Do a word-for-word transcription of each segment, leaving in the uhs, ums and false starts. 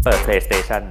เปิด PlayStation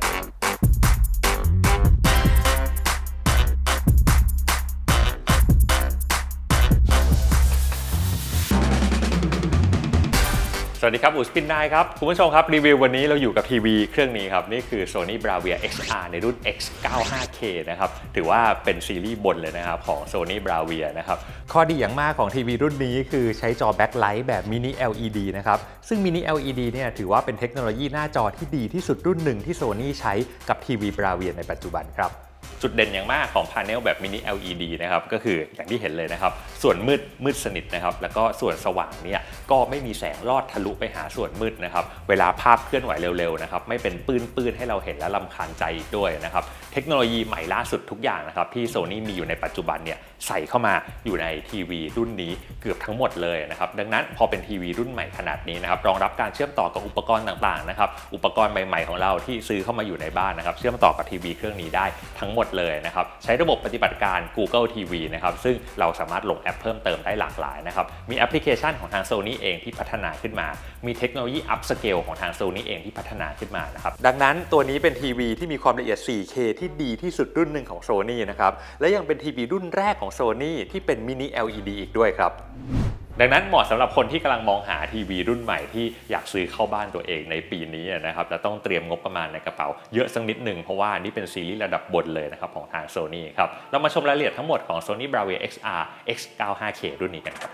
สวัสดีครับอู๋สปินไนน์ครับคุณผู้ชมครับรีวิววันนี้เราอยู่กับทีวีเครื่องนี้ครับนี่คือ Sony Bravia เอ็กซ์ อาร์ ในรุ่น เอ็กซ์ เก้าสิบห้า เค นะครับถือว่าเป็นซีรีส์บนเลยนะครับของ Sony Bravia นะครับข้อดีอย่างมากของทีวีรุ่นนี้คือใช้จอแบ็คไลท์แบบมินิ แอล อี ดี นะครับซึ่งมินิ แอล อี ดี เนี่ยถือว่าเป็นเทคโนโลยีหน้าจอที่ดีที่สุดรุ่นหนึ่งที่ Sony ใช้กับทีวี Bravia ในปัจจุบันครับจุดเด่นอย่างมากของพาเนลแบบมินิ แอล อี ดี นะครับก็คืออย่างที่เห็นเลยนะครับส่วนมืดมืดสนิทนะครับแล้วก็ส่วนสว่างเนี่ยก็ไม่มีแสงลอดทะลุไปหาส่วนมืดนะครับเวลาภาพเคลื่อนไหวเร็วๆนะครับไม่เป็นปื้นๆให้เราเห็นและรำคาญใจอีกด้วยนะครับเทคโนโลยีใหม่ล่าสุดทุกอย่างนะครับที่ Sony มีอยู่ในปัจจุบันเนี่ยใส่เข้ามาอยู่ในทีวีรุ่นนี้เกือบทั้งหมดเลยนะครับดังนั้นพอเป็นทีวีรุ่นใหม่ขนาดนี้นะครับรองรับการเชื่อมต่อกับอุปกรณ์ต่างๆนะครับอุปกรณ์ใหม่ๆของเราที่ซื้อเข้ามาอยู่ในบ้านนะครับเชื่อมต่อกับทีวีเครื่องนี้ได้ทั้งหมดเลยนะครับใช้ระบบปฏิบัติการ Google ที วี นะครับซึ่งเราสามารถลงแอปเพิ่มเติมได้หลากหลายนะครับมีแอปพลิเคชันของทาง Sony เองที่พัฒนาขึ้นมามีเทคโนโลยี Up Scale ของทาง Sony เองที่พัฒนาขึ้นมานะครับดังนั้นตัวนี้เป็นทีวีที่มีความละเอียด โฟร์เค ที่ดีที่สุดรุ่นหนึ่งของ Sony นะครับและยังเป็นทีวีรุ่นแรกของ Sony ที่เป็นมินิ แอล อี ดี อีกด้วยครับดังนั้นเหมาะสำหรับคนที่กำลังมองหาทีวีรุ่นใหม่ที่อยากซื้อเข้าบ้านตัวเองในปีนี้นะครับจะต้องเตรียมงบประมาณในกระเป๋าเยอะสักนิดหนึ่งเพราะว่านี่เป็นซีรีส์ระดับบนเลยนะครับของทาง Sony ครับเรามาชมรายละเอียดทั้งหมดของ Sony Bravia เอ็กซ์ อาร์ เอ็กซ์ เก้าสิบห้า เค รุ่นนี้กันครับ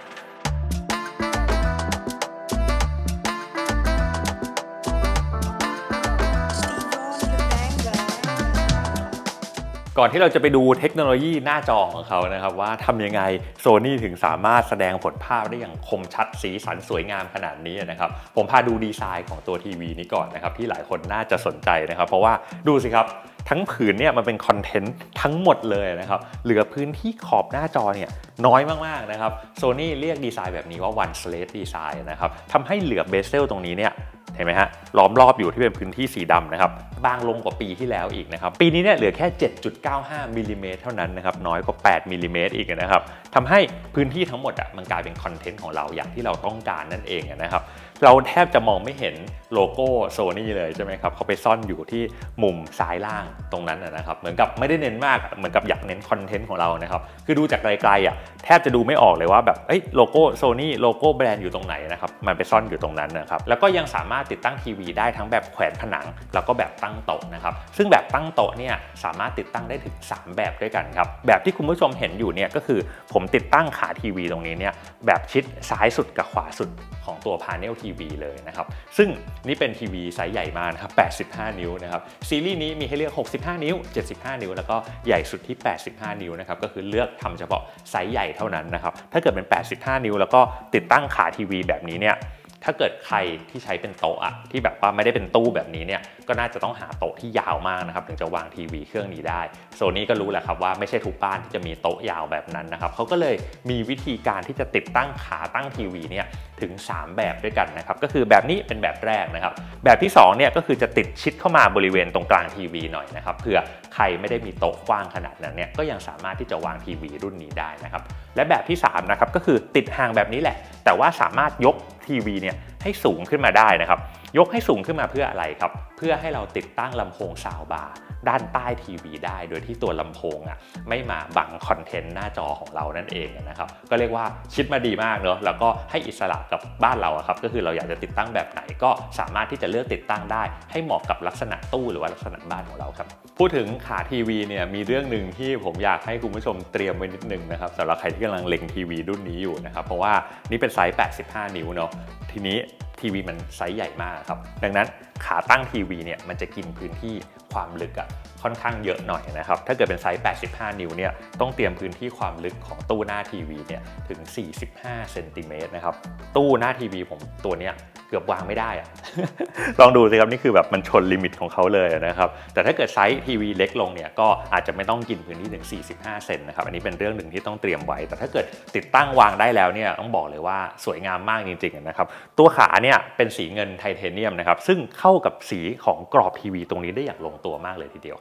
ก่อนที่เราจะไปดูเทคโนโลยีหน้าจอของเขานะครับว่าทำยังไง Sony ถึงสามารถแสดงผลภาพได้อย่างคมชัดสีสันสวยงามขนาดนี้นะครับผมพาดูดีไซน์ของตัวทีวีนี้ก่อนนะครับที่หลายคนน่าจะสนใจนะครับเพราะว่าดูสิครับทั้งผืนเนี่ยมันเป็นคอนเทนต์ทั้งหมดเลยนะครับเหลือพื้นที่ขอบหน้าจอเนี่ยน้อยมากๆนะครับ Sony เรียกดีไซน์แบบนี้ว่า one slat design นะครับทำให้เหลือเบเซลตรงนี้เนี่ยเห็นไหมฮะล้อมรอบอยู่ที่เป็นพื้นที่สีดำนะครับบางลงกว่าปีที่แล้วอีกนะครับปีนี้เนี่ยเหลือแค่ เจ็ดจุดเก้าห้า มิลลิเมตรเท่านั้นนะครับน้อยกว่าแปดมิลลิเมตรอีกนะครับทำให้พื้นที่ทั้งหมดอ่ะมันกลายเป็นคอนเทนต์ของเราอย่างที่เราต้องการนั่นเองนะครับเราแทบจะมองไม่เห็นโลโก้ Sony เลยใช่ไหมครับเขาไปซ่อนอยู่ที่มุมซ้ายล่างตรงนั้นนะครับเหมือนกับไม่ได้เน้นมากเหมือนกับอยากเน้นคอนเทนต์ของเรานะครับคือดูจากไกลๆอ่ะแทบจะดูไม่ออกเลยว่าแบบเอ้ยโลโก้ Sony โลโก้แบรนด์อยู่ตรงไหนนะครับมันไปซ่อนอยู่ตรงนั้นนะครับแล้วก็ยังสามารถติดตั้งทีวีได้ทั้งแบบแขวนผนังแล้วก็แบบตั้งโต๊ะนะครับซึ่งแบบตั้งโต๊ะเนี่ยสามารถติดตั้งได้ถึงสามแบบด้วยกันครับแบบที่คุณผู้ชมเห็นอยู่เนี่ยก็คือผมติดตั้งขาทีวีตรงนี้เนี่ยแบบชิดซ้ายสุดกับขวาสุดของตัวพาเนลทีวีเลยนะครับซึ่งนี่เป็นทีวีไซส์ใหญ่มากนะครับแปดสิบห้านิ้วนะครับซีรีส์นี้มีให้เลือกหกสิบห้านิ้วเจ็ดสิบห้านิ้วแล้วก็ใหญ่สุดที่แปดสิบห้านิ้วนะครับก็คือเลือกทำเฉพาะไซส์ใหญ่เท่านั้นนะครับถ้าเกิดเป็นแปดสิบห้านิ้วแล้วก็ติดตั้งขาทีวีแบบนี้เนี่ยถ้าเกิดใครที่ใช้เป็นโต๊ะอะที่แบบว่าไม่ได้เป็นตู้แบบนี้เนี่ยก็น่าจะต้องหาโต๊ะที่ยาวมากนะครับถึงจะวางทีวีเครื่องนี้ได้โซนี่ก็รู้แหละครับว่าไม่ใช่ทุกบ้านที่จะมีโต๊ะยาวแบบนั้นนะครับเขาก็เลยมีวิธีการที่จะติดตั้งขาตั้งทีวีเนี่ยถึงสามแบบด้วยกันนะครับก็คือแบบนี้เป็นแบบแรกนะครับแบบที่สองเนี่ยก็คือจะติดชิดเข้ามาบริเวณตรงกลางทีวีหน่อยนะครับเผื่อใครไม่ได้มีโต๊ะกว้างขนาดนั้นเนี่ยก็ยังสามารถที่จะวางทีวีรุ่นนี้ได้นะครับและแบบที่สามนะครับก็คือติดห่างแบบนี้แหละแต่ว่าสามารถยกทีวีเนี่ยให้สูงขึ้นมาได้นะครับยกให้สูงขึ้นมาเพื่ออะไรครับเพื่อให้เราติดตั้งลำโพงซาวด์บาร์ด้านใต้ทีวีได้โดยที่ตัวลำโพงอ่ะไม่มาบังคอนเทนต์หน้าจอของเรานั่นเองนะครับก็เรียกว่าคิดมาดีมากเนอะแล้วก็ให้อิสระกับบ้านเราครับก็คือเราอยากจะติดตั้งแบบไหนก็สามารถที่จะเลือกติดตั้งได้ให้เหมาะกับลักษณะตู้หรือว่าลักษณะบ้านของเราครับพูดถึงขาทีวีเนี่ยมีเรื่องหนึ่งที่ผมอยากให้คุณผู้ชมเตรียมไว้นิดนึงนะครับสำหรับใครที่กำลังเล็งทีวีรุ่นนี้อยู่นะครับเพราะว่านี่เป็นไซส์แปดสิบห้านิ้วเนาะทีนี้ทีวีมันไซส์ใหญ่มากครับดังนั้นขาตั้งทีวีเนี่ยมันจะกินพื้นที่ความลึกอะค่อนข้างเยอะหน่อยนะครับถ้าเกิดเป็นไซส์แปดสิบห้านิ้วเนี่ยต้องเตรียมพื้นที่ความลึกของตู้หน้าทีวีเนี่ยถึงสี่สิบห้าเซนติเมตรนะครับตู้หน้าทีวีผมตัวเนี้ยเกือบวางไม่ได้อะ ลองดูสิครับนี่คือแบบมันชนลิมิตของเขาเลยนะครับแต่ถ้าเกิดไซส์ทีวีเล็กลงเนี่ยก็อาจจะไม่ต้องกินพื้นที่ถึงสี่สิบห้าเซนนะครับอันนี้เป็นเรื่องหนึ่งที่ต้องเตรียมไว้แต่ถ้าเกิดติดตั้งวางได้แล้วเนี่ยต้องบอกเลยว่าสวยงามมากจริงๆนะครับตัวขาเนี่ยเป็นสีเงินไทเทเนียมนะครับซึ่งเข้ากับสีของกรอบทีวีตรงนี้ได้อย่างลงตัวมากเลยทีเดียวครับ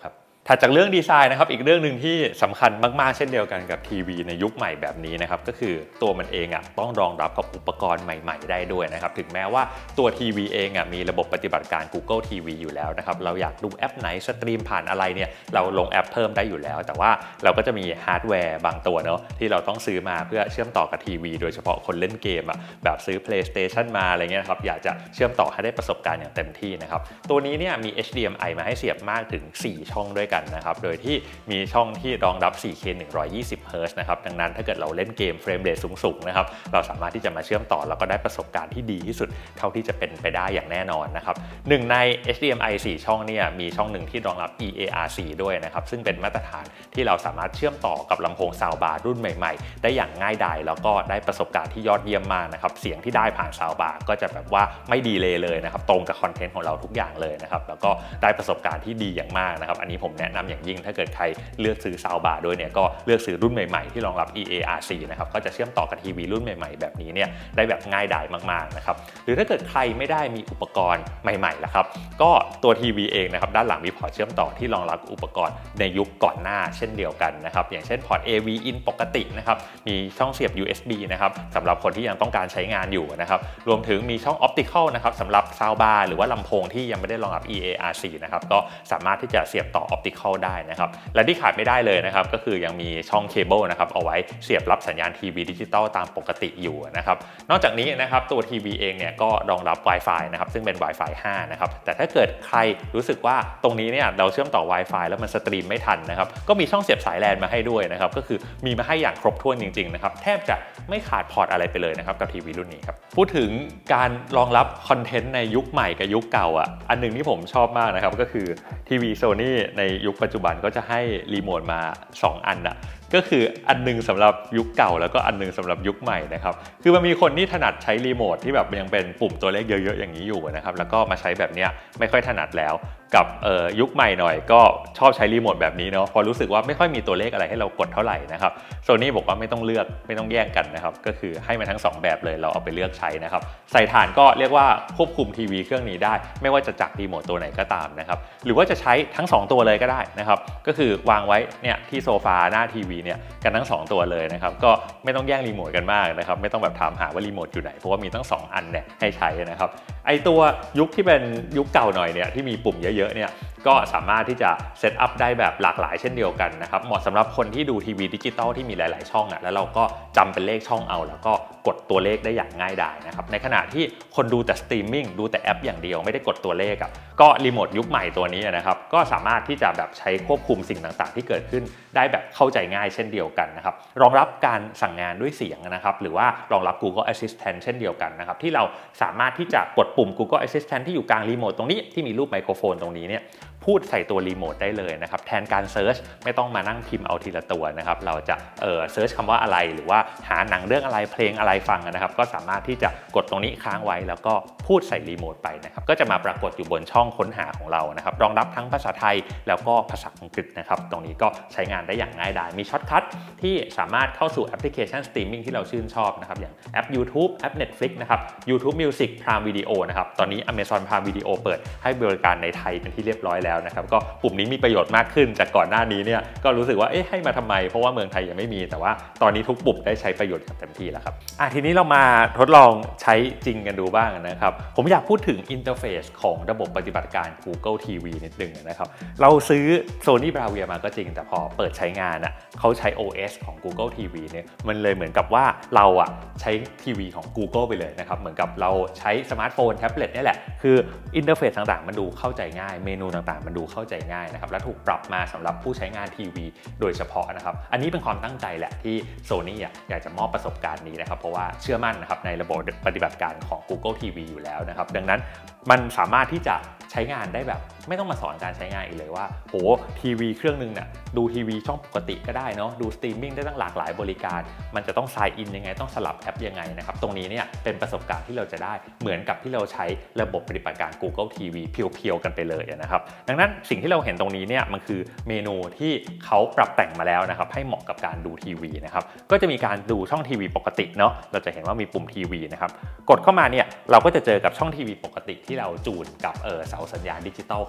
ถัดจากเรื่องดีไซน์นะครับอีกเรื่องหนึ่งที่สำคัญมากๆเช่นเดียวกันกับทีวีในยุคใหม่แบบนี้นะครับก็คือตัวมันเองอ่ะต้องรองรับกับอุปกรณ์ใหม่ๆได้ด้วยนะครับถึงแม้ว่าตัวทีวีเองอ่ะมีระบบปฏิบัติการ Google ที วี อยู่แล้วนะครับเราอยากดูแอปไหนสตรีมผ่านอะไรเนี่ยเราลงแอปเพิ่มได้อยู่แล้วแต่ว่าเราก็จะมีฮาร์ดแวร์บางตัวเนาะที่เราต้องซื้อมาเพื่อเชื่อมต่อกับทีวีโดยเฉพาะคนเล่นเกมอ่ะแบบซื้อ PlayStation มาอะไรเงี้ยครับอยากจะเชื่อมต่อให้ได้ประสบการณ์อย่างเต็มที่นะครับตัวนี้เนี่ยมี เอช ดี เอ็ม ไอ มาให้เสียบมากถึงสี่ช่องด้วยกันนะครับโดยที่มีช่องที่รองรับ โฟร์เค หนึ่งร้อยยี่สิบ เฮิร์ตซ์นะครับดังนั้นถ้าเกิดเราเล่นเกมเฟรมเรทสูงๆนะครับเราสามารถที่จะมาเชื่อมต่อแล้วก็ได้ประสบการณ์ที่ดีที่สุดเท่าที่จะเป็นไปได้อย่างแน่นอนนะครับหนึ่งใน เอช ดี เอ็ม ไอ สี่ช่องเนี่ยมีช่องหนึ่งที่รองรับ อี เอ อาร์ ซี ด้วยนะครับซึ่งเป็นมาตรฐานที่เราสามารถเชื่อมต่อกับลำโพงซาวด์บาร์รุ่นใหม่ๆได้อย่างง่ายดายแล้วก็ได้ประสบการณ์ที่ยอดเยี่ยมมากนะครับเสียงที่ได้ผ่านซาวด์บาร์ก็จะแบบว่าไม่ดีเลยเลยนะครับตรงกับคอนเทนต์ของเราทุกอย่างเลยนะครับแล้วก็ได้ประสบการณ์ที่ดีอย่างมากนะครับอันนี้ผมแนะนำอย่างยิ่งถ้าเกิดใครเลือกซื้อซาวด์บาร์ด้วยเนี่ยก็เลือกซื้อรุ่นใหม่ๆที่รองรับ อี เอ อาร์ ซี นะครับก็จะเชื่อมต่อกับทีวีรุ่นใหม่ๆแบบนี้เนี่ยได้แบบง่ายดายมากๆนะครับหรือถ้าเกิดใครไม่ได้มีอุปกรณ์ใหม่ๆล่ะครับก็ตัวทีวีเองนะครับด้านหลังมีพอร์ตเชื่อมต่อที่รองรับอุปกรณ์ในยุคก่อนหน้าเช่นเดียวกันนะครับอย่างเช่นพอร์ต เอ วี in ปกตินะครับมีช่องเสียบ ยู เอส บี นะครับสำหรับคนที่ยังต้องการใช้งานอยู่นะครับรวมถึงมีช่อง Optical นะครับสำหรับซาวด์บาร์หรือว่าลำโพงที่ยังไม่ได้รองรับ อี เอ อาร์ ซี นะครับก็สามารถที่จะเสียบต่อ Optical ได้นะครับและที่ขาดไม่ได้เลยนะครับก็คือยังมีช่องเคเบิลนะครับเอาไว้เสียบรับสัญญาณทีวีดิจิตอลตามปกติอยู่นะครับนอกจากนี้นะครับตัวทีวีเองเนี่ยก็รองรับ Wi-Fi นะครับซึ่งเป็น Wi-Fi ไฟว์ นะครับแต่ถ้าเกิดใครรู้สึกว่าตรงนี้เนี่ยเราเชื่อมต่อ Wi-Fi แล้วมันสตรีมไม่ทันนะครับก็มีช่องเสียบสายแลนมาให้ด้วยนะครับก็คือมีมาให้อย่างครบถ้วนจริงๆนะครับแทบจะไม่ขาดพอร์ตอะไรไปเลยนะครับกับทีวีรุ่นนี้ครับพูดถึงการรองรับคอนเทนต์ในยุคใหม่กับยุคเก่าอ่ะอันหนึ่งที่ผมชอบมากนะครับก็คือทีวี Sony ในยุคปัจจุบันก็จะให้รีโมทมาสองอันอ่ะก็คืออันนึงสำหรับยุคเก่าแล้วก็อันนึงสำหรับยุคใหม่นะครับคือมันมีคนที่ถนัดใช้รีโมทที่แบบยังเป็นปุ่มตัวเลขเยอะๆอย่างนี้อยู่นะครับแล้วก็มาใช้แบบเนี้ยไม่ค่อยถนัดแล้วกับยุคใหม่หน่อยก็ชอบใช้รีโมทแบบนี้เนาะพอรู้สึกว่าไม่ค่อยมีตัวเลขอะไรให้เรากดเท่าไหร่นะครับโซนี่บอกว่าไม่ต้องเลือกไม่ต้องแย่งกันนะครับก็คือให้มาทั้งสองแบบเลยเราเอาไปเลือกใช้นะครับใส่ฐานก็เรียกว่าควบคุมทีวีเครื่องนี้ได้ไม่ว่าจะจากรีโมทตัวไหนก็ตามนะครับหรือว่าจะใช้ทั้งสองตัวเลยก็ได้นะครับก็คือวางไว้เนี่ยที่โซฟาหน้าทีวีเนี่ยกันทั้งสองตัวเลยนะครับก็ไม่ต้องแย่งรีโมทกันมากนะครับไม่ต้องแบบถามหาว่ารีโมทอยู่ไหนเพราะว่ามีทั้งสองอันเนี่ยให้ใช้นะครับไอตัวยุคที่เป็นยุคเก่าหน่อยเนี่ยที่มีปุ่มเยอะๆเนี่ยก็สามารถที่จะเซตอัพได้แบบหลากหลายเช่นเดียวกันนะครับเหมาะสำหรับคนที่ดูทีวีดิจิตอลที่มีหลายๆช่องอ่ะแล้วเราก็จำเป็นเลขช่องเอาแล้วก็กดตัวเลขได้อย่างง่ายดายนะครับในขณะที่คนดูแต่สตรีมมิ่งดูแต่แอปอย่างเดียวไม่ได้กดตัวเลขอ่ะก็รีโมทยุคใหม่ตัวนี้นะครับก็สามารถที่จะแบบใช้ควบคุมสิ่งต่างๆที่เกิดขึ้นได้แบบเข้าใจง่ายเช่นเดียวกันนะครับรองรับการสั่งงานด้วยเสียงนะครับหรือว่ารองรับ Google Assistant เช่นเดียวกันนะครับที่เราสามารถที่จะกดปุ่ม Google Assistant ที่อยู่กลางรีโมทตรงนี้ที่มีรูปไมโครโฟนตรงนี้เนี่ยพูดใส่ตัวรีโมทได้เลยนะครับแทนการเซิร์ชไม่ต้องมานั่งพิมพ์เอาทีละตัวนะครับเราจะเอ่อเซิร์ชคำว่าอะไรหรือว่าหาหนังเรื่องอะไรเพลงอะไรฟังนะครับก็สามารถที่จะกดตรงนี้ค้างไว้แล้วก็พูดใส่รีโมทไปนะครับก็จะมาปรากฏอยู่บนช่องค้นหาของเรานะครับรองรับทั้งภาษาไทยแล้วก็ภาษาอังกฤษนะครับตรงนี้ก็ใช้งานได้อย่างง่ายดายมีช็อตคัทที่สามารถเข้าสู่แอปพลิเคชันสตรีมมิ่งที่เราชื่นชอบนะครับอย่างแอป YouTube แอป Netflix นะครับ YouTube Music Prime Video นะครับตอนนี้ Amazon Prime Video เปิดให้บริการในไทยเป็นที่เรียบร้อยแล้วนะครับก็ปุ่มนี้มีประโยชน์มากขึ้นจากก่อนหน้านี้เนี่ยก็รู้สึกว่าเอ๊ะให้มาทำไมเพราะว่าเมืองไทยยังไม่มีแต่ว่าตอนนี้ทุกปุ่มได้ใช้ประโยชน์อย่างเต็มที่แล้วครับอ่ะทีนี้เรามาทดลองใช้จริงกันดูบ้างนะครับผมอยากพูดถึงอินเทอร์เฟซของระบบปฏิบัติการ Google ที วี นิดนึงนะครับเราซื้อ Sony Bravia มาก็จริงแต่พอเปิดใช้งานอ่ะเขาใช้ โอ เอส ของ Google ที วี เนี่ยมันเลยเหมือนกับว่าเราอ่ะใช้ทีวีของ Google ไปเลยนะครับเหมือนกับเราใช้สมาร์ทโฟนแท็บเล็ตนี่แหละคืออินเทอร์เฟซต่างๆมันดูเข้าใจง่ายเมนูต่างๆมันดูเข้าใจง่ายนะครับและถูกปรับมาสำหรับผู้ใช้งานทีวีโดยเฉพาะนะครับอันนี้เป็นความตั้งใจแหละที่ Sony อ่ะอยากจะมอบประสบการณ์นี้นะครับเพราะว่าเชื่อมั่นนะครับในระบบปฏิบัติการของ Google ที วี อยู่แล้วนะครับดังนั้นมันสามารถที่จะใช้งานได้แบบไม่ต้องมาสอนการใช้งานอีกเลยว่าโหทีวีเครื่องนึงเนี่ยดูทีวีช่องปกติก็ได้เนาะดูสตรีมมิ่งได้ตั้งหลากหลายบริการมันจะต้องไซน์อินยังไงต้องสลับแอปยังไงนะครับตรงนี้เนี่ยเป็นประสบการณ์ที่เราจะได้เหมือนกับที่เราใช้ระบบปฏิบัติการ Google ที วี เพียวๆกันไปเลยนะครับดังนั้นสิ่งที่เราเห็นตรงนี้เนี่ยมันคือเมนูที่เขาปรับแต่งมาแล้วนะครับให้เหมาะกับการดูทีวีนะครับก็จะมีการดูช่องทีวีปกติเนาะเราจะเห็นว่ามีปุ่มทีวีนะครับกดเข้ามาเนี่ยเราก็จะเจอกับช่องทีวีปกติที่เราจูนกับเออเสาสัญญาณดิจิตอลของ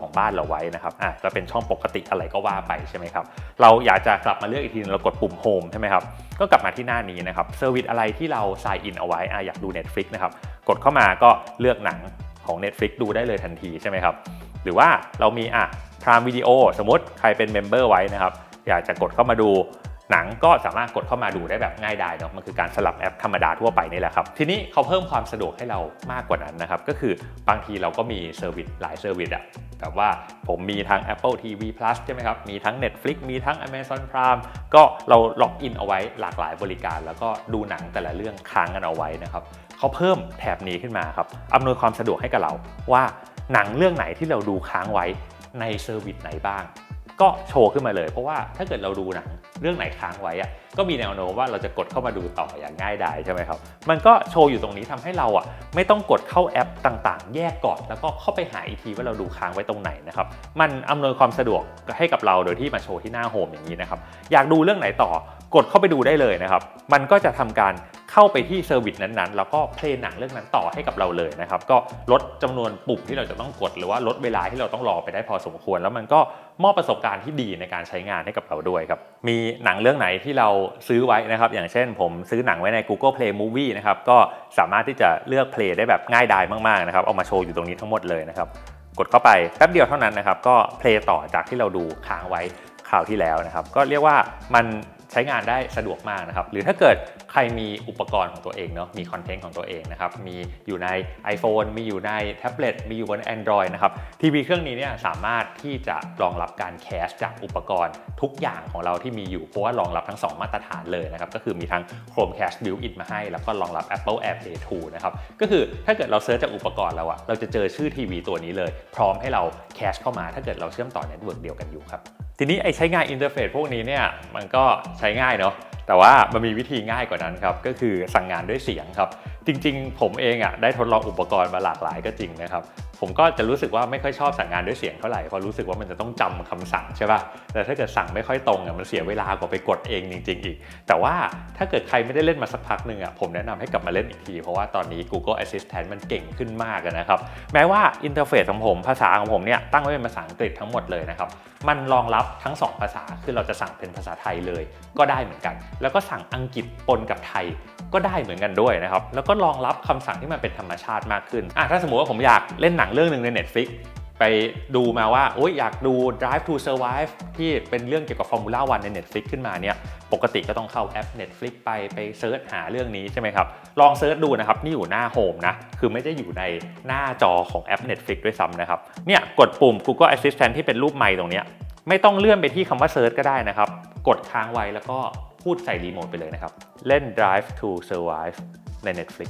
ของบ้านเราไว้นะครับอ่ะจะเป็นช่องปกติอะไรก็ว่าไปใช่ไหมครับเราอยากจะกลับมาเลือกอีกทีเรากดปุ่ม Home ใช่ไหมครับก็กลับมาที่หน้านี้นะครับเซอร์วิสอะไรที่เรา sign in เอาไว้อ่ะอยากดู Netflix นะครับกดเข้ามาก็เลือกหนังของ Netflix ดูได้เลยทันทีใช่ไหมครับหรือว่าเรามีอ่ะ Prime Video สมมติใครเป็นเมมเบอร์ไว้นะครับอยากจะกดเข้ามาดูหนังก็สามารถกดเข้ามาดูได้แบบง่ายดายเนาะมันคือการสลับแอปธรรมดาทั่วไปนี่แหละครับทีนี้เขาเพิ่มความสะดวกให้เรามากกว่านั้นนะครับก็คือบางทีเราก็มีเซอร์วิสหลายเซอร์วิสอะแบบว่าผมมีทั้ง Apple ที วี Plus ใช่ไหมครับมีทั้ง Netflix มีทั้ง Amazon Prime ก็เราล็อกอินเอาไว้หลากหลายบริการแล้วก็ดูหนังแต่ละเรื่องค้างกันเอาไว้นะครับเขาเพิ่มแถบนี้ขึ้นมาครับอำนวยความสะดวกให้กับเราว่าหนังเรื่องไหนที่เราดูค้างไว้ในเซอร์วิสไหนบ้างก็โชว์ขึ้นมาเลยเพราะว่าถ้าเกิดเราดูหนังเรื่องไหนค้างไว้อะก็มีแนวโน้มว่าเราจะกดเข้ามาดูต่ออย่างง่ายดายใช่ไหมครับมันก็โชว์อยู่ตรงนี้ทำให้เราอะไม่ต้องกดเข้าแอปต่างๆแยกก่อนแล้วก็เข้าไปหาอีกทีว่าเราดูค้างไว้ตรงไหนนะครับมันอำนวยความสะดวกให้กับเราโดยที่มาโชว์ที่หน้าโฮมอย่างนี้นะครับอยากดูเรื่องไหนต่อกดเข้าไปดูได้เลยนะครับมันก็จะทำการเข้าไปที่เซอร์วิสนั้นๆแล้วก็เพลย์หนังเรื่องนั้นต่อให้กับเราเลยนะครับก็ลดจำนวนปุ่มที่เราจะต้องกดหรือว่าลดเวลาที่เราต้องรอไปได้พอสมควรแล้วมันก็มอบประสบการณ์ที่ดีในการใช้งานให้กับเราด้วยครับมีหนังเรื่องไหนที่เราซื้อไว้นะครับอย่างเช่นผมซื้อหนังไว้ใน Google Play Movie นะครับก็สามารถที่จะเลือกเพลย์ได้แบบง่ายดายมากๆนะครับเอามาโชว์อยู่ตรงนี้ทั้งหมดเลยนะครับกดเข้าไปแป๊บเดียวเท่านั้นนะครับก็เพลย์ต่อจากที่เราดูค้างไว้คราวที่แล้วนะครับก็เรียกว่ามันใช้งานได้สะดวกมากนะครับหรือถ้าเกิดใครมีอุปกรณ์ของตัวเองเนาะมีคอนเทนต์ของตัวเองนะครับมีอยู่ใน iPhone มีอยู่ในแท็บเล็ตมีอยู่บน Android นะครับทีวีเครื่องนี้เนี่ยสามารถที่จะรองรับการแคสจากอุปกรณ์ทุกอย่างของเราที่มีอยู่เพราะว่ารองรับทั้งสองมาตรฐานเลยนะครับก็คือมีทั้ง Chromecast built-in มาให้แล้วก็รองรับ Apple AirPlay ทูนะครับก็คือถ้าเกิดเราเซิร์ชจากอุปกรณ์เราอะเราจะเจอชื่อทีวีตัวนี้เลยพร้อมให้เราแคสเข้ามาถ้าเกิดเราเชื่อมต่อเน็ตเวิร์กเดียวกันอยู่ครับทีนี้ไอ้ใช้งานอินเทอร์เฟซพวกนี้เนี่ยมันก็ใช้ง่ายเนาะแต่ว่ามันมีวิธีง่ายกว่านั้นครับก็คือสั่งงานด้วยเสียงครับจริงๆผมเองอ่ะได้ทดลองอุปกรณ์มาหลากหลายก็จริงนะครับผมก็จะรู้สึกว่าไม่ค่อยชอบสั่งงานด้วยเสียงเท่าไหร่เพราะรู้สึกว่ามันจะต้องจำคำสั่งใช่ป่ะแต่ถ้าเกิดสั่งไม่ค่อยตรงอ่ะมันเสียเวลากว่าไปกดเองจริงๆอีกแต่ว่าถ้าเกิดใครไม่ได้เล่นมาสักพักหนึ่งอ่ะผมแนะนำให้กลับมาเล่นอีกทีเพราะว่าตอนนี้ Google Assistant มันเก่งขึ้นมากนะครับแม้ว่าอินเทอร์เฟซของผมภาษาของผมเนี่ยตั้งไว้เป็นภาษาอังกฤษทั้งหมดเลยนะครับมันรองรับทั้งสองภาษาคือเราจะสั่งเป็นภาษาไทยเลยก็ได้เหมือนกันแล้วก็สั่งอังกฤษปนกับไทยก็ได้เหมือนกันด้วยนะครับแล้วก็รองรับคำสั่งที่มันเป็นธรรมชาติมากขึ้นอ่ะถ้าสมมติว่าผมอยากเล่นหนังเรื่องนึงใน Netflix ไปดูมาว่าโอ๊ยอยากดู Drive to Survive ที่เป็นเรื่องเกี่ยวกับ Formula วันใน Netflix ขึ้นมาเนี่ยปกติก็ต้องเข้าแอป Netflix ไปไปเซิร์ชหาเรื่องนี้ใช่ไหมครับลองเซิร์ชดูนะครับนี่อยู่หน้าโฮมนะคือไม่ได้อยู่ในหน้าจอของแอป Netflix ด้วยซ้ำนะครับเนี่ยกดปุ่ม Google Assistant ที่เป็นรูปไมค์ตรงนี้ไม่ต้องเลื่อนไปที่คำว่าเซิร์ชก็ได้นะครับกดค้างไว้แล้วก็พูดใส่รีโมทไปเลยนะครับเล่น Drive to Survive ใน Netflix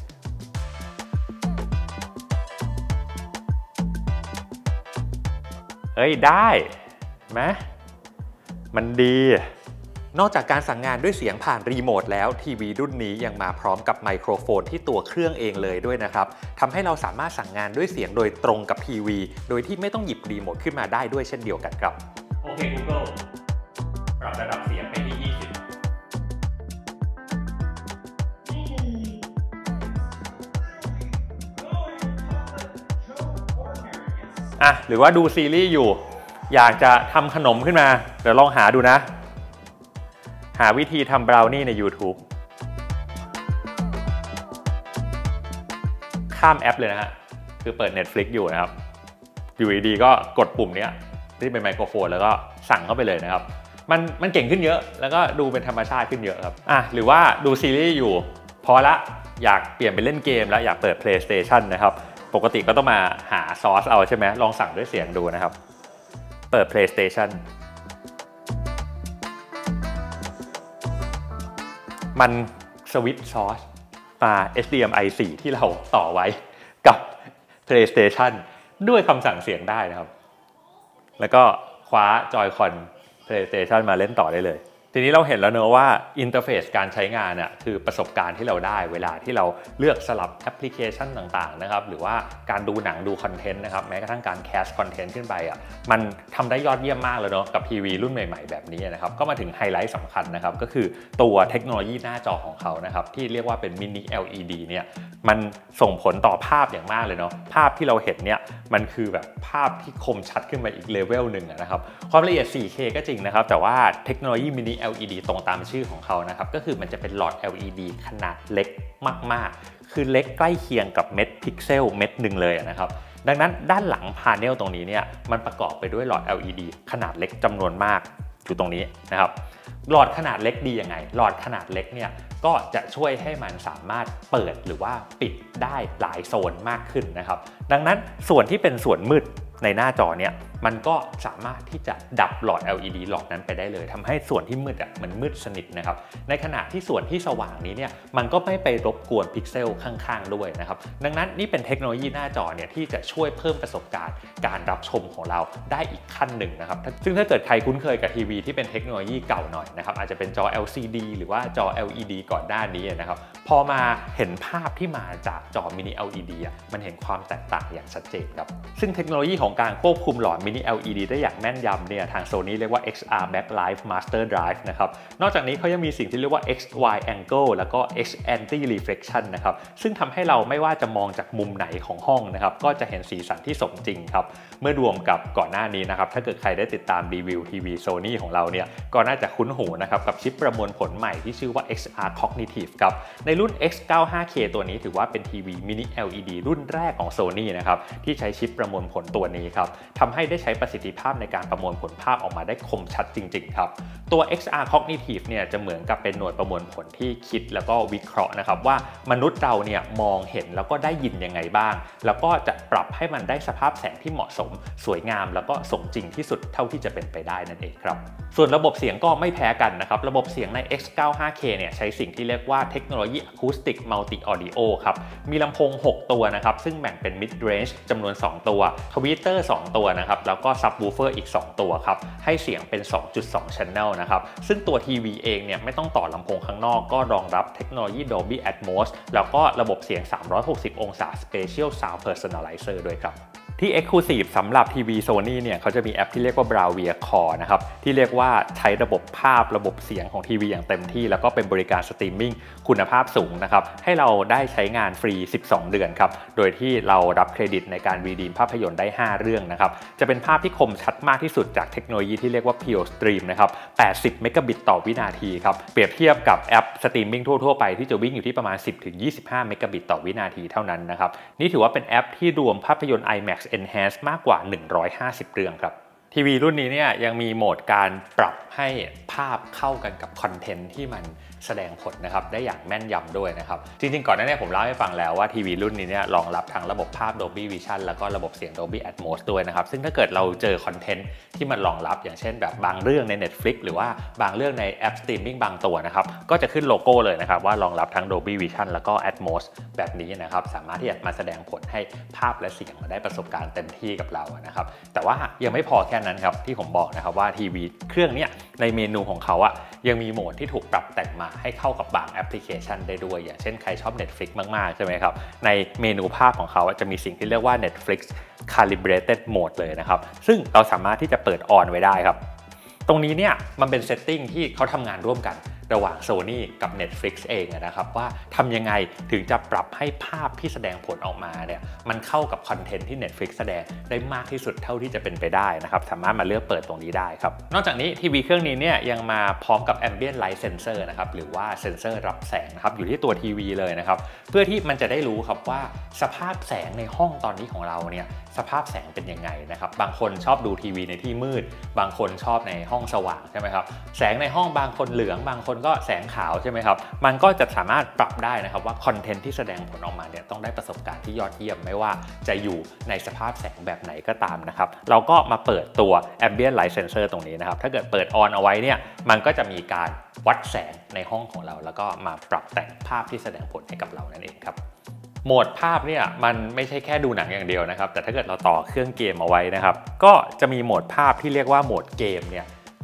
เฮ้ยได้ไหมมันดีนอกจากการสั่งงานด้วยเสียงผ่านรีโมทแล้วทีวีรุ่นนี้ยังมาพร้อมกับไมโครโฟนที่ตัวเครื่องเองเลยด้วยนะครับทำให้เราสามารถสั่งงานด้วยเสียงโดยตรงกับทีวีโดยที่ไม่ต้องหยิบรีโมทขึ้นมาได้ด้วยเช่นเดียวกันครับโอเค Google ปรับระดับเสียงไปที่ยี่สิบอ่ะหรือว่าดูซีรีส์อยู่อยากจะทำขนมขึ้นมาเดี๋ยวลองหาดูนะหาวิธีทำบราวนี่ใน YouTube ข้ามแอปเลยนะฮะคือเปิด Netflix อยู่นะครับอยู่ดีๆก็กดปุ่มนี้ที่เป็นไมโครโฟนแล้วก็สั่งเข้าไปเลยนะครับมันมันเก่งขึ้นเยอะแล้วก็ดูเป็นธรรมชาติขึ้นเยอะครับอ่ะหรือว่าดูซีรีส์อยู่พอละอยากเปลี่ยนไปเล่นเกมแล้วอยากเปิด PlayStation นะครับปกติก็ต้องมาหาซอสเอาใช่ไหมลองสั่งด้วยเสียงดูนะครับเปิด PlayStation มันสวิตช์ซอสมา เอช ดี เอ็ม ไอ โฟร์ ที่เราต่อไว้กับ PlayStation ด้วยคำสั่งเสียงได้นะครับแล้วก็คว้าจอยคอน PlayStation มาเล่นต่อได้เลยทีทีนี้เราเห็นแล้วเนอะว่าอินเทอร์เฟซการใช้งานน่ะคือประสบการณ์ที่เราได้เวลาที่เราเลือกสลับแอปพลิเคชันต่างๆนะครับหรือว่าการดูหนังดูคอนเทนต์นะครับแม้กระทั่งการแคสคอนเทนต์ขึ้นไปอ่ะมันทำได้ยอดเยี่ยมมากเลยเนาะกับทีวีรุ่นใหม่ๆแบบนี้นะครับก็มาถึงไฮไลท์สำคัญนะครับก็คือตัวเทคโนโลยีหน้าจอของเขานะครับที่เรียกว่าเป็นมินิ แอล อี ดี เนี่ยมันส่งผลต่อภาพอย่างมากเลยเนาะภาพที่เราเห็นเนี่ยมันคือแบบภาพที่คมชัดขึ้นมาอีกเลเวลหนึ่งนะครับความละเอียด โฟร์เค ก็จริงนะครับแต่ว่าเทคโนโลยีมินิ แอล อี ดี ตรงตามชื่อของเขานะครับก็คือมันจะเป็นหลอด แอล อี ดี ขนาดเล็กมากๆคือเล็กใกล้เคียงกับเม็ดพิกเซลเม็ดหนึ่งเลยนะครับดังนั้นด้านหลังพาเนลตรงนี้เนี่ยมันประกอบไปด้วยหลอด แอล อี ดี ขนาดเล็กจำนวนมากอยู่ตรงนี้นะครับหลอดขนาดเล็กดียังไงหลอดขนาดเล็กเนี่ยก็จะช่วยให้มันสามารถเปิดหรือว่าปิดได้หลายโซนมากขึ้นนะครับดังนั้นส่วนที่เป็นส่วนมืดในหน้าจอเนี่ยมันก็สามารถที่จะดับหลอด แอล อี ดี หลอดนั้นไปได้เลยทำให้ส่วนที่มืดอ่ะมันมืดสนิทนะครับในขณะที่ส่วนที่สว่างนี้เนี่ยมันก็ไม่ไปรบกวนพิกเซลข้างๆด้วยนะครับดังนั้นนี่เป็นเทคโนโลยีหน้าจอเนี่ยที่จะช่วยเพิ่มประสบการณ์การรับชมของเราได้อีกขั้นหนึ่งนะครับซึ่งถ้าเกิดใครคุ้นเคยกับทีวีที่เป็นเทคโนโลยีเก่าหน่อยนะครับอาจจะเป็นจอ แอล ซี ดี หรือว่าจอ แอล อี ดี ก่อนหน้านี้นะครับพอมาเห็นภาพที่มาจากจอมินิ แอล อี ดี อ่ะมันเห็นความแตกต่างอย่างชัดเจนครับซึ่งเทคโนโลยีของการควบคุมหลอดมินิ แอล อี ดี ได้อย่างแม่นยำเนี่ยทาง Sony เรียกว่า เอ็กซ์ อาร์ Backlight Master Drive นะครับนอกจากนี้เขายังมีสิ่งที่เรียกว่า X Y Angle แล้วก็ X Anti Reflection นะครับซึ่งทำให้เราไม่ว่าจะมองจากมุมไหนของห้องนะครับก็จะเห็นสีสันที่สมจริงครับเมื่อรวมกับก่อนหน้านี้นะครับถ้าเกิดใครได้ติดตามรีวิวทีวี Sony ของเราเนี่ยก็น่าจะคุ้นหูนะครับกับชิปประมวลผลใหม่ที่ชื่อว่า เอ็กซ์ อาร์ Cognitive ครับในรุ่น เอ็กซ์ ไนน์ตี้ เค ตัวนี้ถือว่าเป็นทีวีมินิ แอล อี ดี รุ่นแรกของ Sony นะครับที่ใช้ชิปประมวลผลตัวนี้ครับทำให้ได้ใช้ประสิทธิภาพในการประมวลผลภาพออกมาได้คมชัดจริงๆครับตัว เอ็กซ์ อาร์ Cognitive เนี่ยจะเหมือนกับเป็นหน่วยประมวลผลที่คิดแล้วก็วิเคราะห์นะครับว่ามนุษย์เราเนี่ยมองเห็นแล้วก็ได้ยินยังไงบ้างแล้วก็จะปรับให้มันได้สภาพแสงที่เหมาะสมสวยงามแล้วก็สมจริงที่สุดเท่าที่จะเป็นไปได้นั่นเองครับส่วนระบบเสียงก็ไม่แพ้กันนะครับระบบเสียงใน เอ็กซ์ ไนน์ตี้ เค เนี่ยใช้สิ่งที่เรียกว่าเทคโนโลยี Acoustic Multi Audio ครับมีลำโพงหกตัวนะครับซึ่งแบ่งเป็น Mid Range จำนวนสองตัวทวิตเตอร์สองตัวนะครับแล้วก็ Subwoofer อีกสองตัวครับให้เสียงเป็น สองจุดสอง Channel นะครับซึ่งตัวทีวีเองเนี่ยไม่ต้องต่อลำโพงข้างนอกก็รองรับเทคโนโลยี Dolby Atmos แล้วก็ระบบเสียงสามร้อยหกสิบองศา Spatial Sound Personalizer ด้วยครับที่ Exclusive สำหรับทีวี Sony เนี่ยเขาจะมีแอปที่เรียกว่า Bravia Core นะครับที่เรียกว่าใช้ระบบภาพระบบเสียงของทีวีอย่างเต็มที่แล้วก็เป็นบริการสตรีมมิ่งคุณภาพสูงนะครับให้เราได้ใช้งานฟรีสิบสองเดือนครับโดยที่เรารับเครดิตในการรีดีมภาพยนตร์ได้ห้าเรื่องนะครับจะเป็นภาพที่คมชัดมากที่สุดจากเทคโนโลยีที่เรียกว่า Pure Stream นะครับแปดสิบเมกะบิตต่อวินาทีครับเปรียบเทียบกับแอปสตรีมมิ่งทั่วๆไปที่จะวิ่งอยู่ที่ประมาณ สิบถึงยี่สิบห้าเมกะบิตต่อวินาทีเท่านั้นนะครับนี่ถือว่าเป็นแอปที่รวมภาพยนตร์ IMAX Enhanced มากกว่าหนึ่งร้อยห้าสิบเรื่องครับทีวีรุ่นนี้เนี่ยยังมีโหมดการปรับให้ภาพเข้ากันกับคอนเทนต์ที่มันแสดงผลนะครับได้อย่างแม่นยำด้วยนะครับจริงๆก่อนหน้านี้ผมเล่าให้ฟังแล้วว่าทีวีรุ่นนี้เนี่ยรองรับทั้งระบบภาพ Dolby Vision แล้วก็ระบบเสียง Dolby Atmos ด้วยนะครับซึ่งถ้าเกิดเราเจอคอนเทนต์ที่มันรองรับอย่างเช่นแบบบางเรื่องใน Netflix หรือว่าบางเรื่องในแอปสตรีมมิ่งบางตัวนะครับก็จะขึ้นโลโก้เลยนะครับว่ารองรับทั้ง Dolby Vision แล้วก็ Atmos แบบนี้นะครับสามารถที่จะมาแสดงผลให้ภาพและเสียงมาได้ประสบการณ์เต็มที่กับเรานะครับแต่ว่ายังไม่พอแค่นั้นครับที่ผมบอกนะครับว่าทีวีเครื่องนี้ในเมนูของเขาอะยังมีโหมดที่ถูกปรับแต่งมาให้เข้ากับบางแอปพลิเคชันได้ด้วยอย่างเช่นใครชอบ Netflix มากๆใช่ไหมครับในเมนูภาพของเขาจะมีสิ่งที่เรียกว่า Netflix Calibrated Mode เลยนะครับซึ่งเราสามารถที่จะเปิดออนไว้ได้ครับตรงนี้เนี่ยมันเป็นเซตติ้งที่เขาทำงานร่วมกันระหว่าง Sony กับ Netflix เองนะครับว่าทำยังไงถึงจะปรับให้ภาพที่แสดงผลออกมาเนี่ยมันเข้ากับคอนเทนต์ที่ Netflix แสดงได้มากที่สุดเท่าที่จะเป็นไปได้นะครับสามารถมาเลือกเปิดตรงนี้ได้ครับนอกจากนี้ทีวีเครื่องนี้เนี่ยยังมาพร้อมกับ Ambient Light Sensor นะครับหรือว่าเซ็นเซอร์รับแสงนะครับอยู่ที่ตัวทีวีเลยนะครับเพื่อที่มันจะได้รู้ครับว่าสภาพแสงในห้องตอนนี้ของเราเนี่ยสภาพแสงเป็นยังไงนะครับบางคนชอบดูทีวีในที่มืดบางคนชอบในห้องสว่างใช่ไหมครับแสงในห้องบางคนเหลืองบางคนก็แสงขาวใช่ไหมครับมันก็จะสามารถปรับได้นะครับว่าคอนเทนต์ที่แสดงผลออกมาเนี่ยต้องได้ประสบการณ์ที่ยอดเยี่ยมไม่ว่าจะอยู่ในสภาพแสงแบบไหนก็ตามนะครับเราก็มาเปิดตัว Ambient Light Sensor ตรงนี้นะครับถ้าเกิดเปิดออนเอาไว้เนี่ยมันก็จะมีการวัดแสงในห้องของเราแล้วก็มาปรับแต่งภาพที่แสดงผลให้กับเรานั่นเองครับโหมดภาพเนี่ยมันไม่ใช่แค่ดูหนังอย่างเดียวนะครับแต่ถ้าเกิดเราต่อเครื่องเกมเอาไว้นะครับก็จะมีโหมดภาพที่เรียกว่าโหมดเกมเนี่ย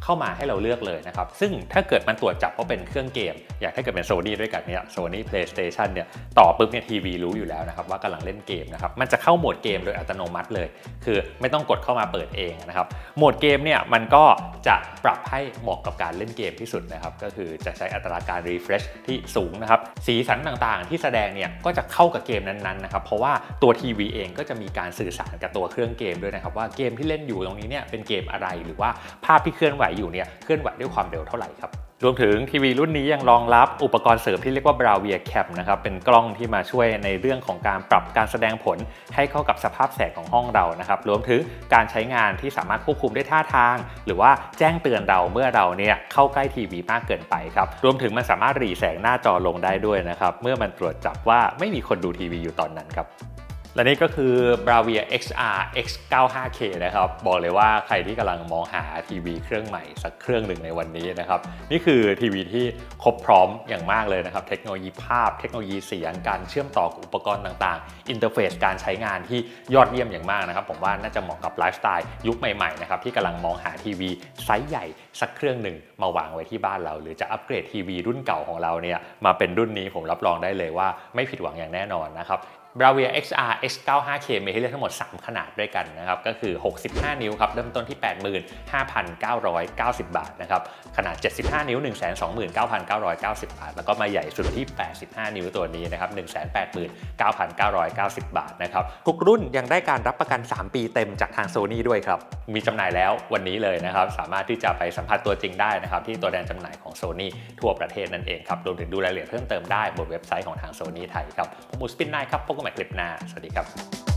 เข้ามาให้เราเลือกเลยนะครับซึ่งถ้าเกิดมันตรวจจับว่าเป็นเครื่องเกมอย่างถ้าเกิดเป็น Sony ด้วยกันเนี่ย Sony PlayStation เนี่ยต่อปุ๊บเนี่ยทีวีรู้อยู่แล้วนะครับว่ากำลังเล่นเกมนะครับมันจะเข้าโหมดเกมโดยอัตโนมัติเลยคือไม่ต้องกดเข้ามาเปิดเองนะครับโหมดเกมเนี่ยมันก็จะปรับให้เหมาะกับการเล่นเกมที่สุดนะครับก็คือจะใช้อัตราการ refresh ที่สูงนะครับสีสันต่างๆที่แสดงเนี่ยก็จะเข้ากับเกมนั้นๆนะครับเพราะว่าตัวทีวีเองก็จะมีการสื่อสารกับตัวเครื่องเกมด้วยนะครับว่าเกมที่เล่นอยู่ตรงนี้เนี่ยเป็นเกมอะไรหรือว่าภาพที่เคลื่อนไหวอยู่เนี่ยเคลื่อนไหวด้วยความเร็วเท่าไหร่ครับรวมถึงทีวีรุ่นนี้ยังรองรับอุปกรณ์เสริมที่เรียกว่า Bravia Cam นะครับเป็นกล้องที่มาช่วยในเรื่องของการปรับการแสดงผลให้เข้ากับสภาพแสงของห้องเรานะครับรวมถึงการใช้งานที่สามารถควบคุมได้ท่าทางหรือว่าแจ้งเตือนเราเมื่อเราเนี่ยเข้าใกล้ทีวีมากเกินไปครับรวมถึงมันสามารถหรี่แสงหน้าจอลงได้ด้วยนะครับเมื่อมันตรวจจับว่าไม่มีคนดูทีวีอยู่ตอนนั้นครับและนี่ก็คือ Bravia เอ็กซ์ อาร์ เอ็กซ์ เก้าสิบห้า เค นะครับบอกเลยว่าใครที่กำลังมองหาทีวีเครื่องใหม่สักเครื่องหนึ่งในวันนี้นะครับนี่คือทีวีที่ครบพร้อมอย่างมากเลยนะครับเทคโนโลยีภาพเทคโนโลยีเสียงการเชื่อมต่อกับอุปกรณ์ต่างๆอินเทอร์เฟซการใช้งานที่ยอดเยี่ยมอย่างมากนะครับผมว่าน่าจะเหมาะกับไลฟ์สไตล์ยุคใหม่ๆนะครับที่กำลังมองหาทีวีไซส์ใหญ่สักเครื่องหนึ่งมาวางไว้ที่บ้านเราหรือจะอัปเกรดทีวีรุ่นเก่าของเราเนี่ยมาเป็นรุ่นนี้ผมรับรองได้เลยว่าไม่ผิดหวังอย่างแน่นอนนะครับBravia เอ็กซ์ อาร์ เอ็กซ์ เก้าสิบห้า เค มีให้เลือกทั้งหมดสามขนาดด้วยกันนะครับก็คือหกสิบห้านิ้วครับเริ่มต้นที่ แปดหมื่นห้าพันเก้าร้อยเก้าสิบ บาทนะครับขนาดเจ็ดสิบห้านิ้ว หนึ่งแสนสองหมื่นเก้าพันเก้าร้อยเก้าสิบ บาทแล้วก็มาใหญ่สุดที่แปดสิบห้านิ้วตัวนี้นะครับ หนึ่งแสนแปดหมื่นเก้าพันเก้าร้อยเก้าสิบ บาทนะครับทุกรุ่นยังได้การรับประกันสามปีเต็มจากทาง Sony ด้วยครับมีจำหน่ายแล้ววันนี้เลยนะครับสามารถที่จะไปสัมผัสตัวจริงได้นะครับที่ตัวแทนจำหน่ายของ Sony ทั่วประเทศนั่นเองครับรวมถึงดูรายละเอียดเพิ่มเติมได้บนเว็บไซต์ของทาง Sony ไทยครับผมอุสปินนายครับพบกันใหม่คลิปหน้าสวัสดีครับ